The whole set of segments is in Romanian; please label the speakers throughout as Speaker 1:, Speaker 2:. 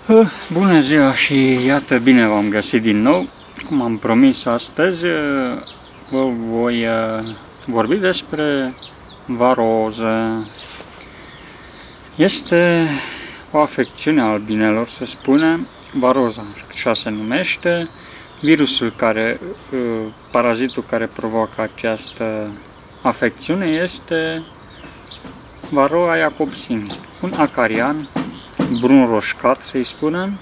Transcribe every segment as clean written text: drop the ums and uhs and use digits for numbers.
Speaker 1: Bună ziua și iată, bine v-am găsit din nou. Cum am promis astăzi, vă voi vorbi despre varoză. Este o afecțiune a albinelor, se spune, varoza, așa se numește. Virusul parazitul care provoacă această afecțiune este Varroa jacobsini, un acarian brun roșcat, să-i spunem,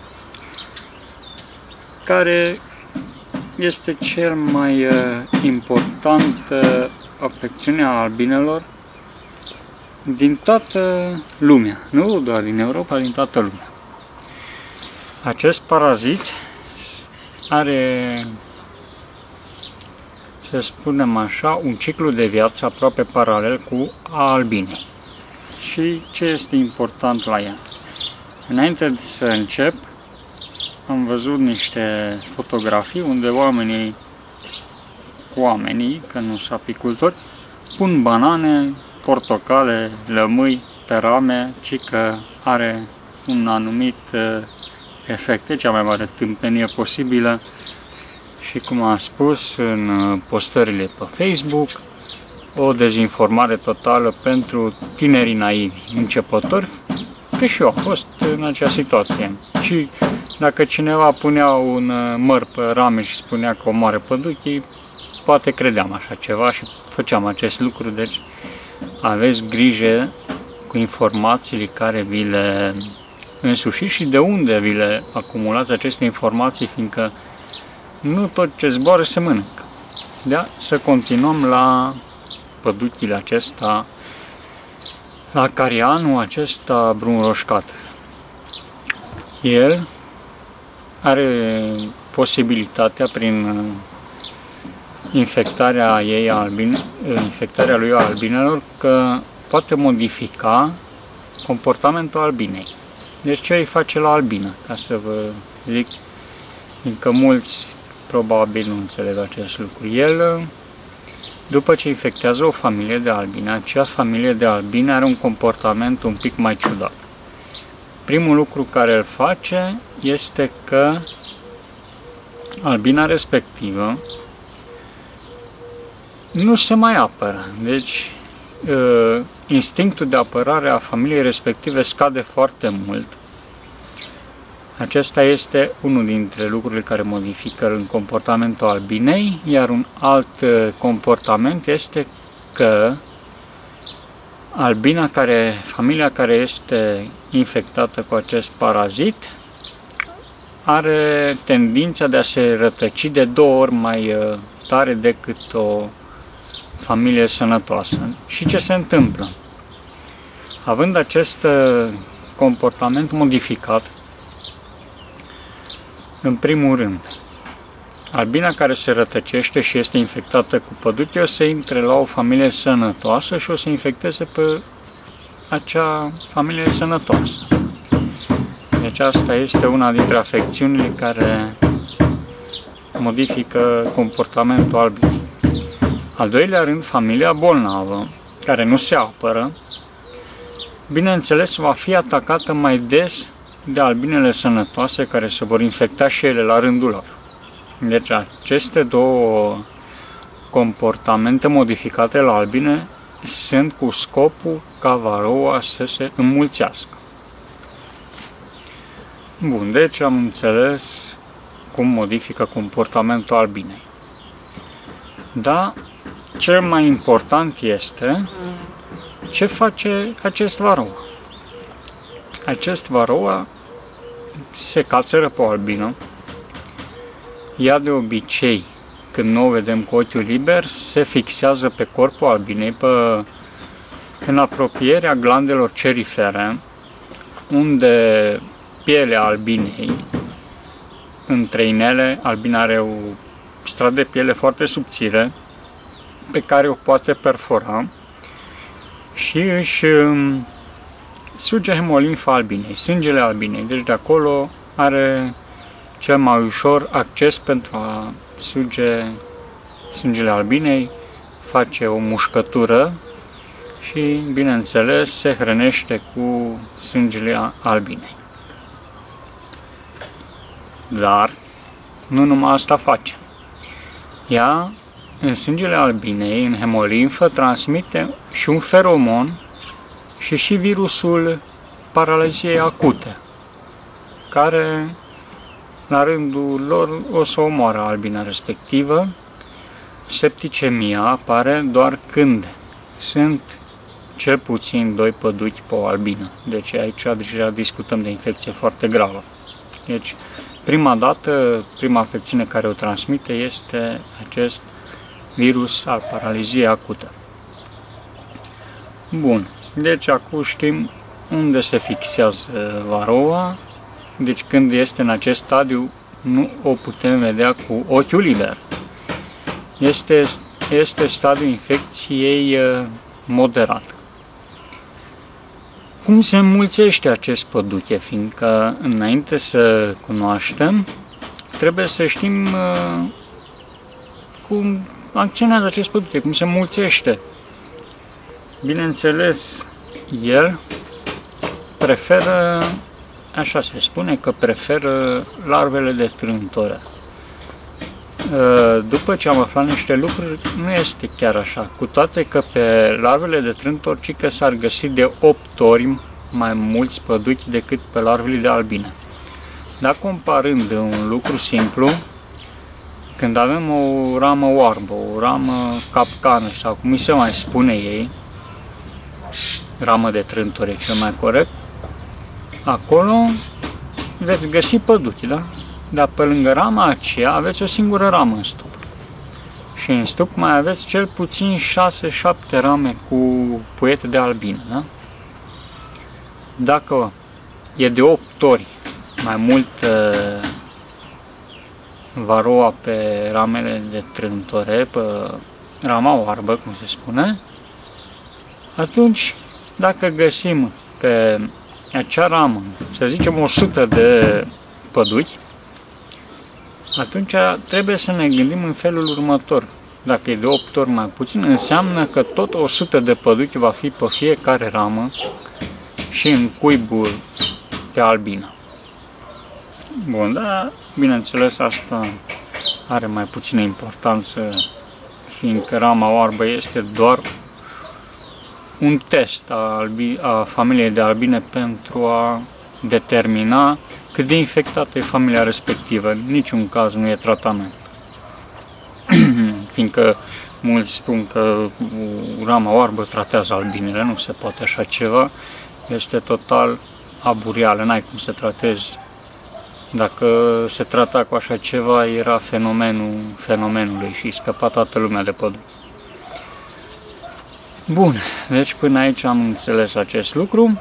Speaker 1: care este cel mai important afecțiune a albinelor din toată lumea, nu doar din Europa, din toată lumea. Acest parazit are, să spunem așa, un ciclu de viață aproape paralel cu a albinei. Și ce este important la ea? Înainte să încep, am văzut niște fotografii unde oamenii, că nu sunt apicultori, pun banane, portocale, lămâi pe rame, ci că are un anumit efect, cea mai mare tâmpenie posibilă. Și cum am spus în postările pe Facebook, o dezinformare totală pentru tinerii naivi, începători, că și eu am fost în acea situație. Și dacă cineva punea un măr pe rame și spunea că omoară păduchii, poate credeam așa ceva și făceam acest lucru. Deci aveți grijă cu informațiile care vi le însușiți și de unde vi le acumulați aceste informații, fiindcă nu tot ce zboară se mănâncă. Da? Să continuăm la păduchile acesta, la acarianul acesta brun roșcat. El are posibilitatea, prin infectarea lui a albinelor, că poate modifica comportamentul albinei. Deci ce îi face la albină, ca să vă zic, fiindcă mulți probabil nu înțeleg acest lucru. El, după ce infectează o familie de albine, acea familie de albine are un comportament un pic mai ciudat. Primul lucru care îl face este că albina respectivă nu se mai apără. Deci, instinctul de apărare a familiei respective scade foarte mult. Acesta este unul dintre lucrurile care modifică în comportamentul albinei, iar un alt comportament este că familia care este infectată cu acest parazit are tendința de a se rătăci de 2 ori mai tare decât o familie sănătoasă. Și ce se întâmplă? Având acest comportament modificat, în primul rând, albina care se rătăcește și este infectată cu păduche o să intre la o familie sănătoasă și o să infecteze pe acea familie sănătoasă. Deci asta este una dintre afecțiunile care modifică comportamentul albinei. Al doilea rând, familia bolnavă, care nu se apără, bineînțeles va fi atacată mai des de albinele sănătoase, care se vor infecta și ele la rândul lor. Deci aceste două comportamente modificate la albine sunt cu scopul ca varroa să se înmulțească. Bun, deci am înțeles cum modifică comportamentul albinei. Dar cel mai important este ce face acest varroa. Acest varroa se cațără pe o albină. Ea de obicei, când nu o vedem cu ochiul liber, se fixează pe corpul albinei, în apropierea glandelor cerifere, unde pielea albinei, între inele, albina are o stradă de piele foarte subțire, pe care o poate perfora și își suge hemolimfa albinei, sângele albinei. Deci de acolo are cel mai ușor acces pentru a suge sângele albinei, face o mușcătură și, bineînțeles, se hrănește cu sângele albinei. Dar nu numai asta face. Ea, în sângele albinei, în hemolimfă, transmite și un feromon și virusul paraliziei acute, care, la rândul lor, o să omoară albina respectivă. Septicemia apare doar când sunt cel puțin 2 păduchi pe o albină. Deci aici deja discutăm de infecție foarte gravă. Deci, prima afecțiune care o transmite este acest virus al paraliziei acute. Bun, deci acum știm unde se fixează varoa. Deci când este în acest stadiu, nu o putem vedea cu ochiul liber. Este stadiul infecției moderat. Cum se înmulțește acest păduche? Fiindcă înainte să cunoaștem, trebuie să știm cum acționează acest păduche, cum se înmulțește. Bineînțeles, el preferă, așa se spune, că preferă larvele de trântoră. După ce am aflat niște lucruri, nu este chiar așa, cu toate că pe larvele de trântorcică s-ar găsi de 8 ori mai mulți păduchi decât pe larvele de albine. Dar comparând un lucru simplu, când avem o ramă oarbă, o ramă capcană sau cum îi se mai spune ei, ramă de trântor e cel mai corect, acolo veți găsi păduchi, da? Dar pe lângă rama aceea aveți o singură ramă în stup. Și în stup mai aveți cel puțin 6-7 rame cu puiete de albină, da? Dacă e de 8 ori mai mult varoa pe ramele de trântore, pe rama oarbă, cum se spune, atunci, dacă găsim pe acea ramă, să zicem 100 de păduchi, atunci trebuie să ne gândim în felul următor. Dacă e de 8 ori mai puțin, înseamnă că tot 100 de păduchi va fi pe fiecare ramă și în cuibul pe albină. Bun, dar bineînțeles asta are mai puțină importanță, fiindcă rama oarbă este doar un test a familiei de albine pentru a determina cât de infectată e familia respectivă. În niciun caz nu e tratament. Fiindcă mulți spun că rama oarbă tratează albinele, nu se poate așa ceva, este total aburială, n-ai cum să tratezi. Dacă se trata cu așa ceva, era fenomenul fenomenului și scăpa toată lumea de păduchi. Bun, deci până aici am înțeles acest lucru.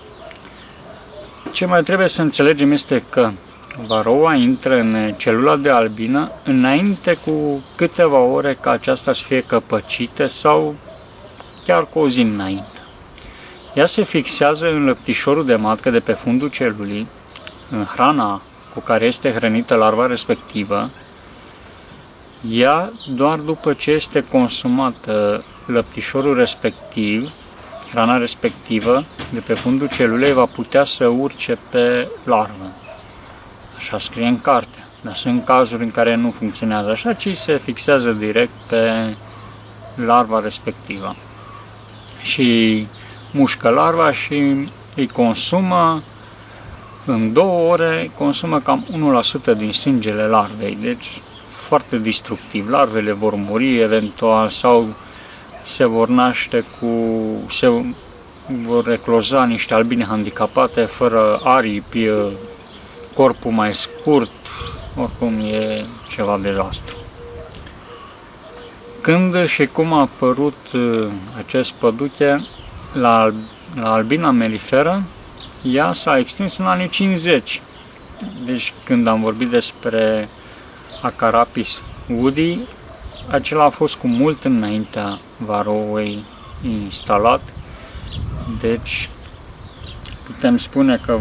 Speaker 1: Ce mai trebuie să înțelegem este că varoa intră în celula de albină înainte cu câteva ore ca aceasta să fie căpăcită sau chiar cu o zi înainte. Ea se fixează în lăptișorul de matcă de pe fundul celulii, în hrana cu care este hrănită larva respectivă. Ea, doar după ce este consumată lăptișorul respectiv, hrana respectivă de pe fundul celulei, va putea să urce pe larvă. Așa scrie în carte. Dar sunt cazuri în care nu funcționează așa, ci se fixează direct pe larva respectivă. Și mușcă larva și îi consumă în 2 ore, consumă cam 1% din sângele larvei. Deci foarte destructiv. Larvele vor muri eventual sau se vor naște vor recloza niște albine handicapate, fără aripi, corpul mai scurt, oricum e ceva dezastru. Când și cum a apărut acest păduche la albina melliferă, ea s-a extins în anii 50. Deci când am vorbit despre Acarapis woodii, acela a fost cu mult înaintea varoei instalat. Deci putem spune că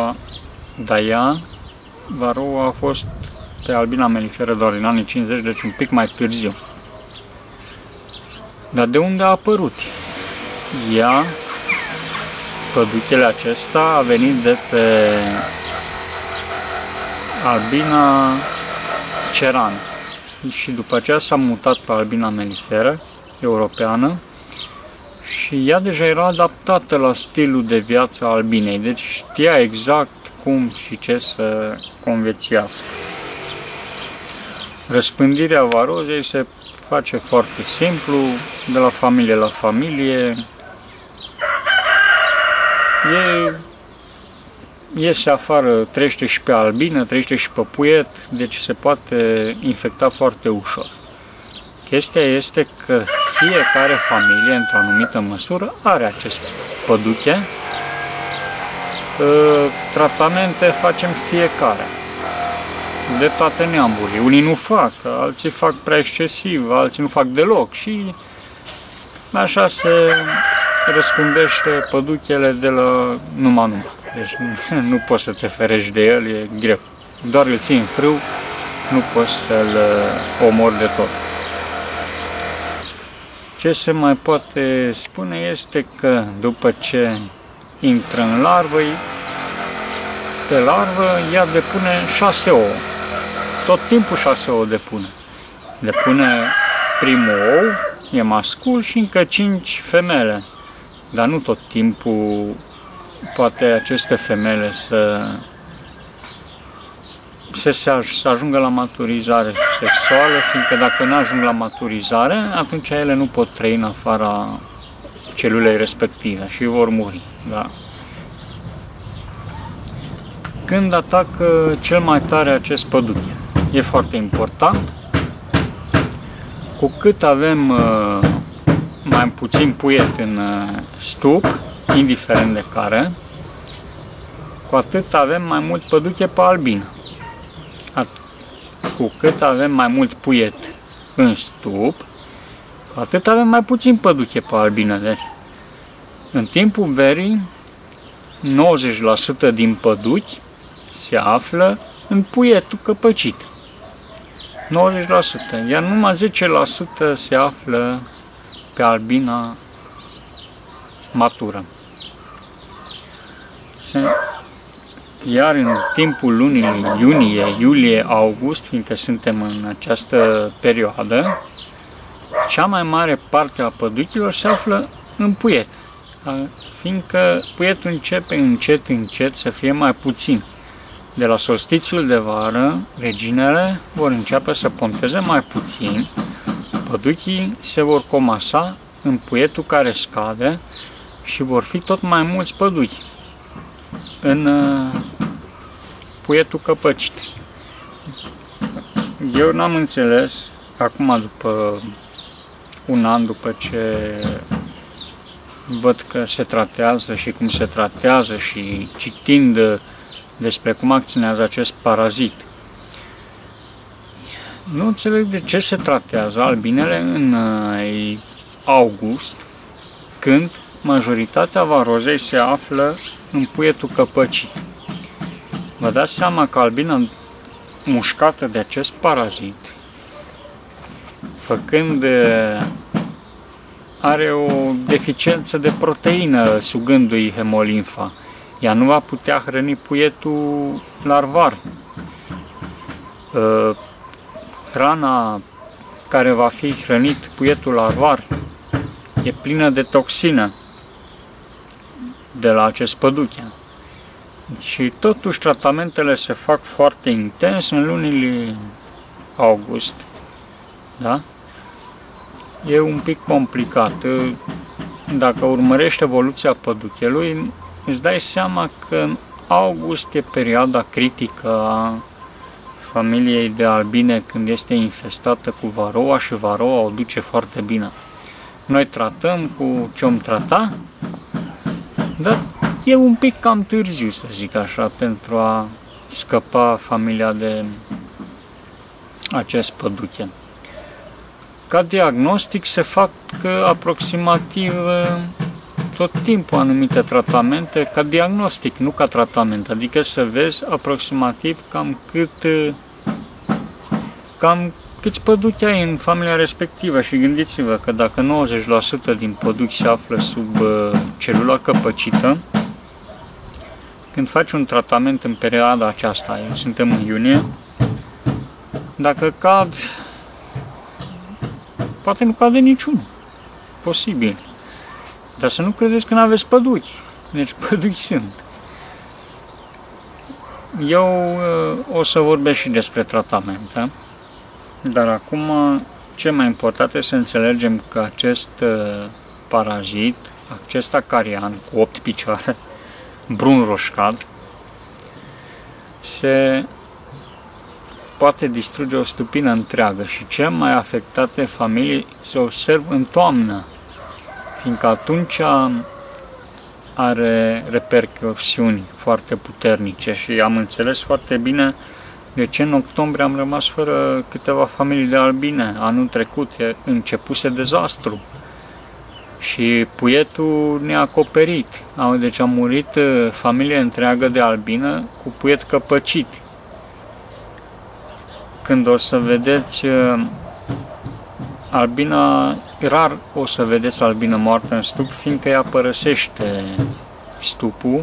Speaker 1: varoa a fost pe albina melliferă doar în anii 50, deci un pic mai târziu. Dar de unde a apărut? Ea, păduchele acesta, a venit de pe albina ceran și după aceea s-a mutat pe albina meliferă europeană și ea deja era adaptată la stilul de viață al albinei, deci știa exact cum și ce să conviețuiască. Răspândirea varozei se face foarte simplu, de la familie la familie. Iese afară, trăiește și pe albină, trăiește și pe puiet, deci se poate infecta foarte ușor. Chestia este că fiecare familie, într-o anumită măsură, are acest păduche. Tratamente facem fiecare, de toate neamurile. Unii nu fac, alții fac prea excesiv, alții nu fac deloc și așa se răspândește păduchele de la numai. Deci nu poți să te ferești de el, e greu. Doar îl ții în frâu, nu poți să-l omori de tot. Ce se mai poate spune este că după ce intră în larvă, pe larvă ea depune 6 ouă. Tot timpul 6 ouă depune. Depune primul ou, e mascul și încă 5 femele. Dar nu tot timpul poate aceste femele să ajungă la maturizare sexuală, fiindcă dacă nu ajung la maturizare, atunci ele nu pot trăi în afara celulei respective și vor muri. Da. Când atacă cel mai tare acest păduche? E foarte important. Cu cât avem mai puțin puiet în stup, indiferent de care, cu atât avem mai mult păduche pe albină. Cu cât avem mai mult puiet în stup, cu atât avem mai puțin păduche pe albină. Deci, în timpul verii, 90% din păduchi se află în puietul căpăcit. 90%, iar numai 10% se află pe albina matură. Iar în timpul lunii iunie, iulie, august, fiindcă suntem în această perioadă, cea mai mare parte a păduchilor se află în puiet, fiindcă puietul începe încet să fie mai puțin. De la solstițiul de vară, reginele vor începe să ponteze mai puțin, păduchii se vor comasa în puietul care scade și vor fi tot mai mulți păduchi în puietul căpăcit. Eu n-am înțeles, acum după un an după ce văd că se tratează și cum se tratează și citind despre cum acționează acest parazit, nu înțeleg de ce se tratează albinele în august, când majoritatea varozei se află în puietul căpăcit. Vă dați seama că albina mușcată de acest parazit, făcând, are o deficiență de proteină, sugându-i hemolimfa. Ea nu va putea hrăni puietul larvar. Hrana care va fi hrănit puietul larvar e plină de toxină de la acest păduche. Și totuși tratamentele se fac foarte intens în lunile august. Da? E un pic complicat. Dacă urmărești evoluția păduchelui, îți dai seama că în august e perioada critică a familiei de albine, când este infestată cu varoa și varoa o duce foarte bine. Noi tratăm cu ce om trata, dar e un pic cam târziu, să zic așa, pentru a scăpa familia de acest păduche. Ca diagnostic se fac aproximativ tot timpul anumite tratamente, ca diagnostic, nu ca tratament, adică să vezi aproximativ cam câți păduchi ai în familia respectivă și gândiți-vă că dacă 90% din păduchi se află sub celula căpăcită, când faci un tratament în perioada aceasta, suntem în iunie, dacă cad, poate nu cade niciunul, posibil. Dar să nu credeți că nu aveți păduri, deci păduri sunt. Eu o să vorbesc și despre tratamente, dar acum ce mai important este să înțelegem că acest parazit, acest acarian cu 8 picioare, brun roșcat, se poate distruge o stupină întreagă și cele mai afectate familii se observ în toamnă, fiindcă atunci are repercusiuni foarte puternice și am înțeles foarte bine de ce în octombrie am rămas fără câteva familii de albine. Anul trecut începuse dezastru și puietul ne-a acoperit. Deci a murit familie întreagă de albină cu puiet căpăcit. Când o să vedeți albina, rar o să vedeți albină moartă în stup, fiindcă ea părăsește stupul.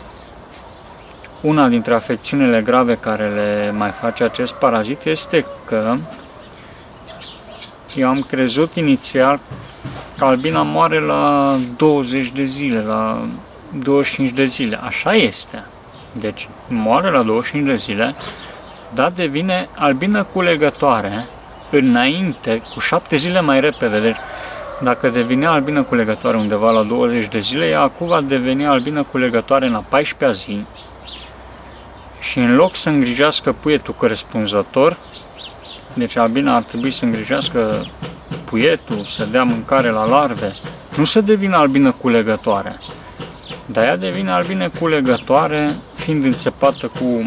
Speaker 1: Una dintre afecțiunile grave care le mai face acest parazit este că eu am crezut inițial că albina moare la 20 de zile, la 25 de zile. Așa este. Deci moare la 25 de zile, dar devine albină culegătoare înainte, cu 7 zile mai repede. Deci dacă devine albină culegătoare undeva la 20 de zile, ea acum va deveni albină culegătoare în a 14-a zi și în loc să îngrijească puietul corespunzător, deci albina ar trebui să îngrijească puietul, să dea mâncare la larve, nu să devină albină culegătoare, dar ea devine albină culegătoare fiind înțepată cu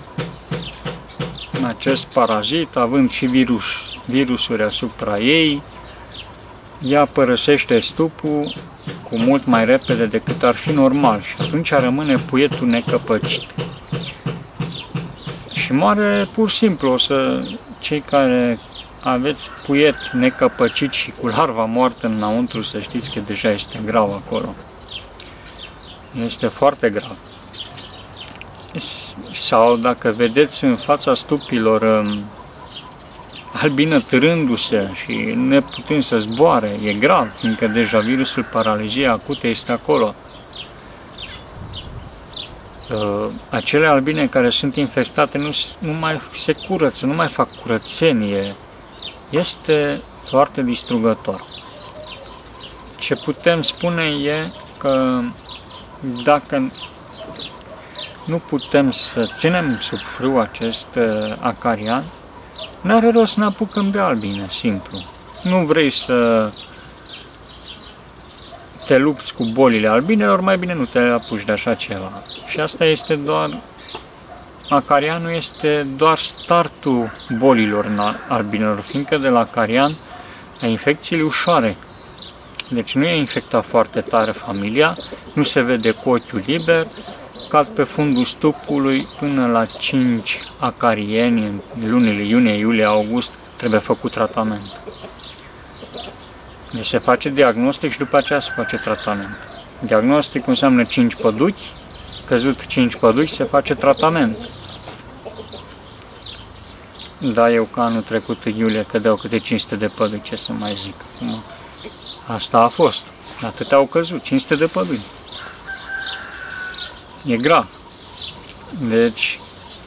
Speaker 1: acest parazit, având și virusuri asupra ei, ea părăsește stupul cu mult mai repede decât ar fi normal și atunci rămâne puietul necăpăcit. Și moare pur și simplu. Cei care aveți puiet necăpăcit și cu larva moartă înăuntru, să știți că deja este grav acolo. Este foarte grav. Sau dacă vedeți în fața stupilor albină târându-se și neputând să zboare, e grav, fiindcă deja virusul paraliziei acute este acolo. Acele albine care sunt infestate nu mai se curăță, nu mai fac curățenie. Este foarte distrugător. Ce putem spune e că dacă nu putem să ținem sub frâu acest acarian, n-are rost să ne apucăm de albine, simplu. Nu vrei să te lupți cu bolile albinelor, mai bine nu te apuci de așa ceva. Și asta este doar, acarianul este doar startul bolilor în albinelor, fiindcă de la acarian ai infecțiile ușoare. Deci nu e infectat foarte tare familia, nu se vede cu ochiul liber, cad pe fundul stupului până la 5 acarieni în lunile iunie, iulie, august, trebuie făcut tratament. Deci se face diagnostic și după aceea se face tratament. Diagnostic înseamnă 5 păduchi, căzut 5 păduchi, se face tratament. Da, eu ca anul trecut în iulie cădeau câte 500 de păduchi, ce să mai zic. Asta a fost. Atâtea au căzut, 500 de păduchi. E grav. Deci,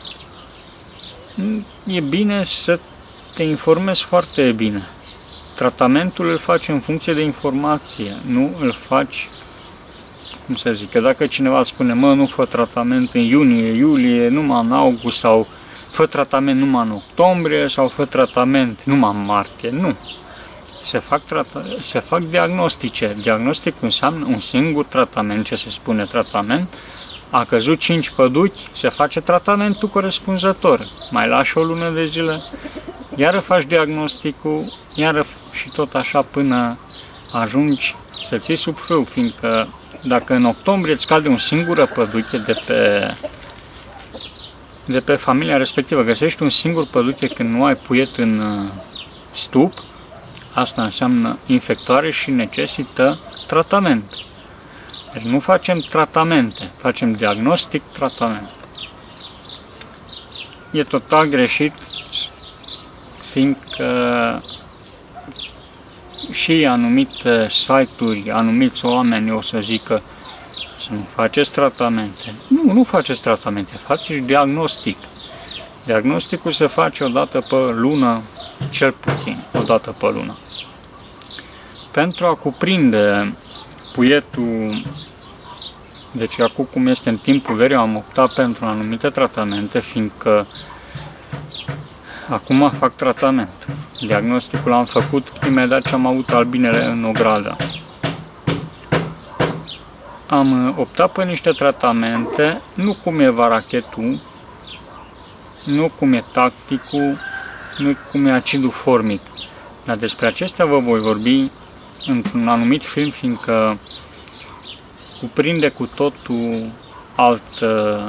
Speaker 1: e bine să te informezi foarte bine. Tratamentul îl faci în funcție de informație, nu îl faci, cum să zic, că dacă cineva îți spune, nu fă tratament în iunie, iulie, numai în august, sau fă tratament numai în octombrie, sau fă tratament numai în martie, nu. Se fac diagnostice. Diagnostic înseamnă un singur tratament, ce se spune tratament. A căzut 5 păduchi, se face tratamentul corespunzător. Mai lași o lună de zile, iară faci diagnosticul, iară și tot așa până ajungi să ții sub frâu, fiindcă dacă în octombrie îți cade un singură păduche de pe familia respectivă, găsești un singur păduche când nu ai puiet în stup, asta înseamnă infectare și necesită tratament. Deci nu facem tratamente, facem diagnostic, tratament. E total greșit, fiindcă și anumite site-uri, anumiți oameni o să zică să nu faceți tratamente. Nu faceți tratamente, faceți diagnostic. Diagnosticul se face o dată pe lună, cel puțin, o dată pe lună. Pentru a cuprinde puietul, deci acum cum este în timpul verii, am optat pentru anumite tratamente, fiindcă acum fac tratament. Diagnosticul l-am făcut imediat ce am avut albinele în ogradă. Am optat pe niște tratamente, nu cum e varachetul, nu cum e tacticul, nu cum e acidul formic. Dar despre acestea vă voi vorbi într-un anumit film, fiindcă cuprinde cu totul altă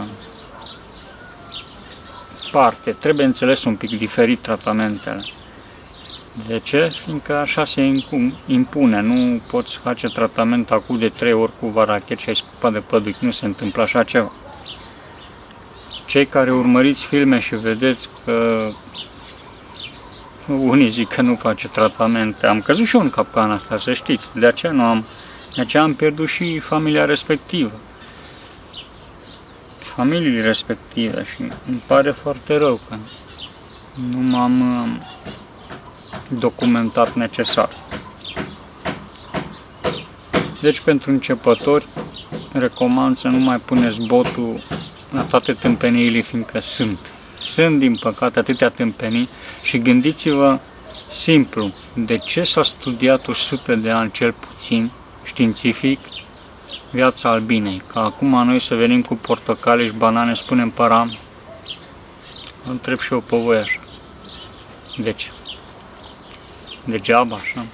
Speaker 1: parte. Trebuie înțeles un pic diferit tratamentele. De ce? Fiindcă așa se impune. Nu poți face tratament acum de 3 ori cu varachet și ai scupat de păduchi. Nu se întâmplă așa ceva. Cei care urmăriți filme și vedeți că unii zic că nu face tratamente. Am căzut și eu în capcana asta, să știți. De aceea am pierdut și familia respectivă. Familiile respective și îmi pare foarte rău că nu m-am documentat necesar. Deci pentru începători recomand să nu mai puneți botul la toate tâmpeniile, fiindcă sunt din păcate atâtea tâmpenii și gândiți-vă simplu, de ce s-a studiat 100 de ani cel puțin științific viața albinei, că acum noi să venim cu portocale și banane, spunem param, întreb și eu pe voi așa. De ce? Degeaba așa?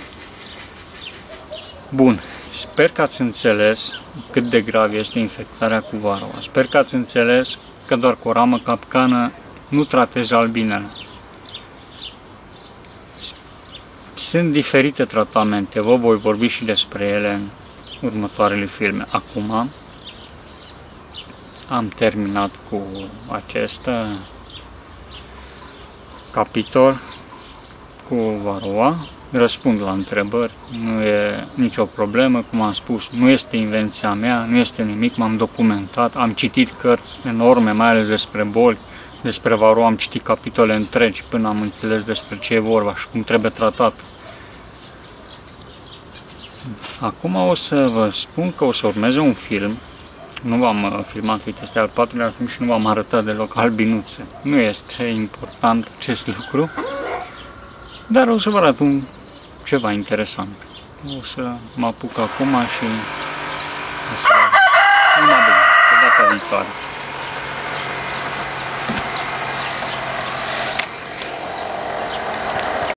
Speaker 1: Bun, sper că ați înțeles cât de grav este infectarea cu varroa. Sper că ați înțeles că doar cu o ramă capcană nu tratezi albinele. Sunt diferite tratamente, vă voi vorbi și despre ele în următoarele filme. Acum am terminat cu acest capitol cu varroa. Răspund la întrebări, nu e nicio problemă, cum am spus, nu este invenția mea, nu este nimic, m-am documentat, am citit cărți enorme, mai ales despre boli, despre varroa, am citit capitole întregi până am înțeles despre ce e vorba și cum trebuie tratat. Acum o să vă spun că o să urmeze un film, nu v-am filmat, uite, este al 4-lea film și nu v-am arătat deloc albinuțe, nu este important acest lucru, dar o să vă arăt ceva interesant. O să mă apuc acum și o să numai bine, pe data viitoare.